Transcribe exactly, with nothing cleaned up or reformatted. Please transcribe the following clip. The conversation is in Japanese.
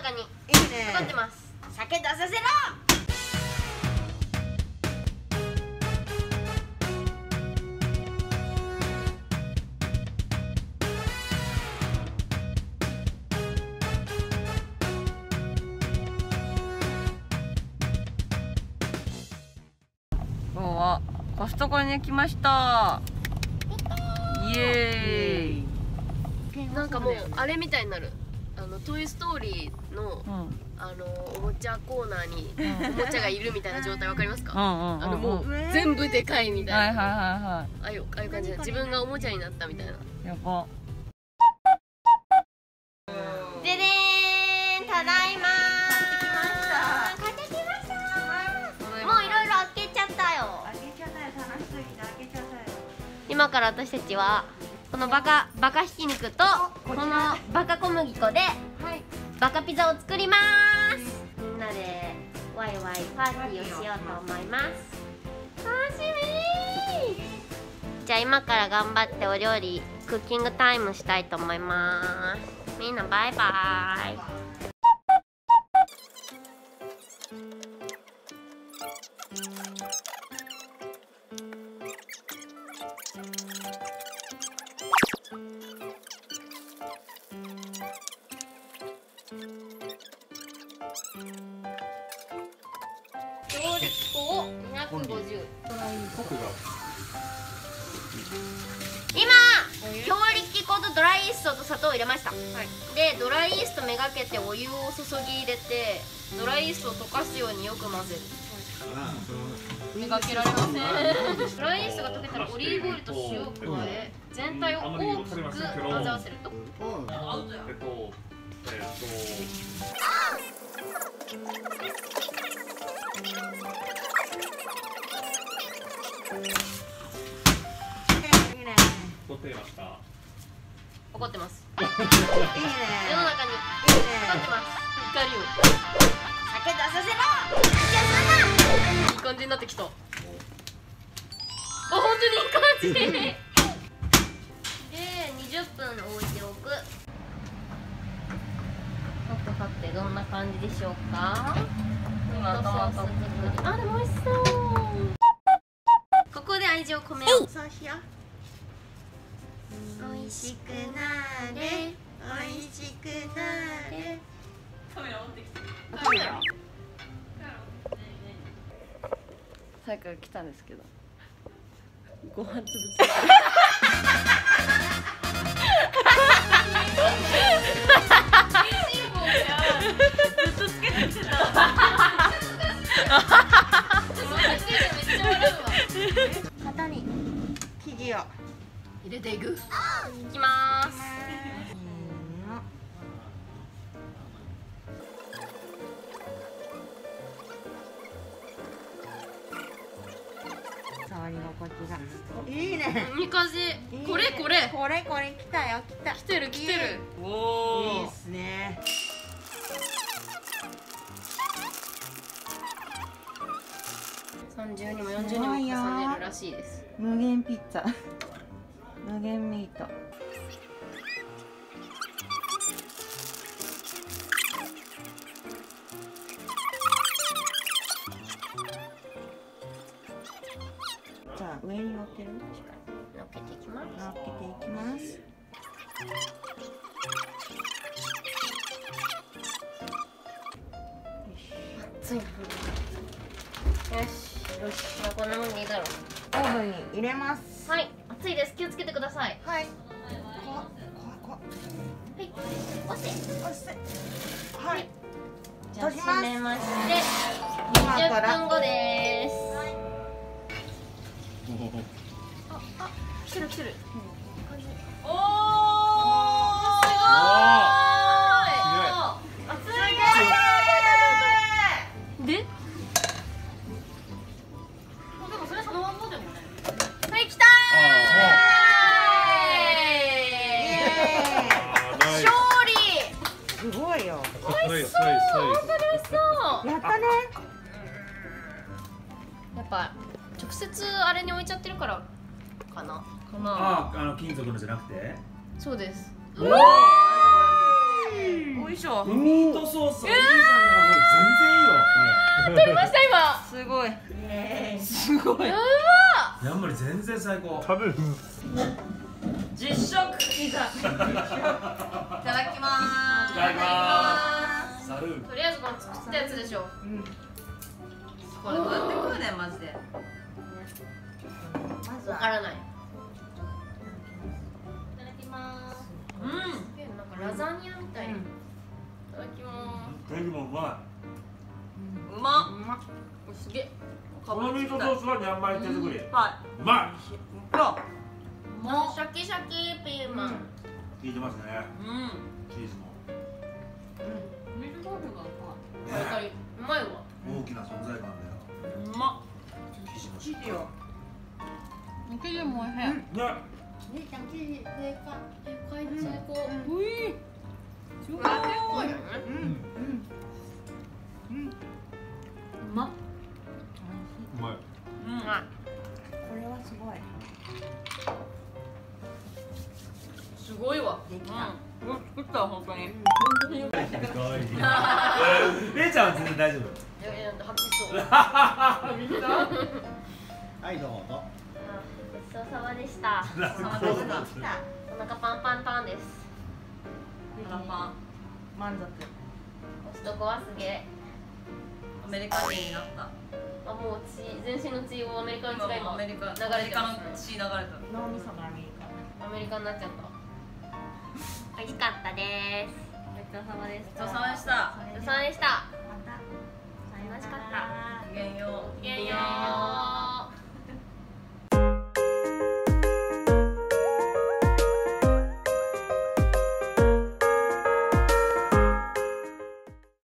中にいいね。 かかってます。酒出させろ。 今日はコストコに来ました。イエーイ。 なんかもうあれみたいになる。あのトイストーリーの、うん、あのおもちゃコーナーにおもちゃがいるみたいな状態わかりますか？あのもう全部でかいみたいな。はいはいはいはい。ああいうああいう感じで自分がおもちゃになったみたいな。 やば。 ででーん、ただいまー。買ってきました。もういろいろ開けちゃったよ。開けちゃったよ。楽しすぎて開けちゃったよ。今から私たちはこのバカバカひき肉とこのバカ小麦粉でバカピザを作ります。みんなでワイワイパーティーをしようと思います。楽しみ。じゃあ今から頑張ってお料理クッキングタイムしたいと思います。みんなバイバイ。強力粉をにひゃくごじゅう。今強力粉とドライイーストと砂糖を入れました、はい、でドライイーストめがけてお湯を注ぎ入れてドライイーストを溶かすようによく混ぜる。めがけられません。ドライイーストが溶けたらオリーブオイルと塩を加え全体を大きく混ぜ合わせるとアウトや。えっとえっと怒ってました。怒ってます。いいね。世の中にかかってます。怒りを。酒出させろ。いい感じになってきた。あ、本当にいい感じ。で、にじゅっぷん置いておく。さてさてどんな感じでしょうか。今トマト作り。あ、でも美味しそう。ここで愛情込めよう。そうしよう。おいしくなーれ、おいしくなーれ。カメラ持ってきて。カメラ。 さっきから来たんですけど。ご飯つぶつ。ずっとつけてきてた。 型に生地を入れていく。いきまーす。 触り心地がいいね。 いい感じ。これこれこれこれ来たよ来た。 来てる来てる。 おお。 いいですね。 三重にも四重にも重ねるらしいです。 無限ピッツァ。無限ミート。じゃあ上に乗っける。 乗っけていきます。 乗っけていきます。 熱いな。よしよし。こんなもんでいいだろう。 オーブンに入れます。 はい。熱いです。気をつけてください。 はい。怖っ怖っ怖っ。 はい。押せ押せ。はい。 じゃあ閉めまして、にじゅっぷんごです。あ、あ、来てる来てる。おお、すごい。熱い。で？でもそれそのまんまだよね。はい、来たー。勝利。 すごいよ。 美味しそう。本当に美味しそう。 やったね。 やっぱ直接あれに置いちゃってるからかな。かな。 ああ、あの金属のじゃなくて。 そうです。 おお。 おいしょ。 ミートソースおじいさんがもう全然いいよこ取りました今。 すごい。 えすごい。 やばれ。やんばり全然最高。 食べる。 実食ピザ。いただきます。 いただきます。サルー。 とりあえずこの作ったやつでしょ。 これどうやって食うねんマジで。 まずはわからない。いただきます。 うん。 なんかラザニアみたいな。いただきまネギもうまうまっ。 うまっ。 すげえ。 い。このミートソースはにゃんまり手作り。うはまい。 い。あ。 す。もうシャキシャキピーマン。 効いてますね。 うん。 チーズも。 ミートソースがカリカリ。うまいわ。 大きな存在感だよ。 うまっ。 生地も生地を。 生地もおいしい。 ね。 姉ちゃん生地でかでかい最高。 うい。 うわ結構だね。 うんうんうん。 うまっ。 うまい。 うん。 うまい。 これはすごい。 すごいわ。 できた。 うん。よく作ったわ本当に。 れいちゃんは全然大丈夫。 いやいや吐きそう。 みんな。 はいどうぞ。 ごちそうさまでした。 そうでした。 できた。 お腹パンパンパンです。 パンパン。 満足。 コストコはすげえ。 アメリカ人になった。 あもう血全身の血をアメリカの血が今アメリカ。 流れてアメリカのますね。 血流れた。 脳みそがアメリカ。 アメリカになっちゃった。美味しかったです。ごちそうさまでしごちそうた。 さまでした。 ごちそうさまでした。